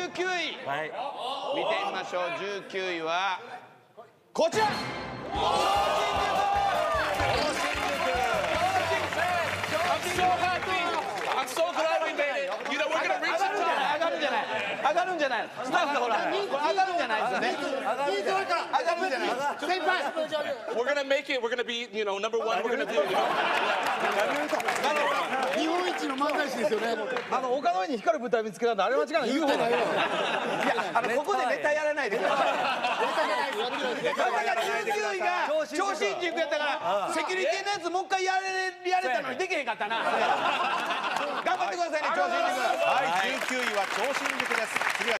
19位、 はい。 見てみましょう。19位はこちら。上がるんじゃない。スタッフほら、これ上がるんじゃないですよね。上がるんじゃない。先輩。 We're gonna make it. We're gonna be, number one. We're gonna do it. 日本一の漫才師ですよね。 岡の上に光る舞台見つけたんで、あれ間違いない。 言うてないよ。 いや、ここでネタやらないでください。19位が超新塾やったから、セキュリティのやつもう一回やれたのにできへんかったな。頑張ってくださいね、超新塾。 はい、19位は超新塾です。次は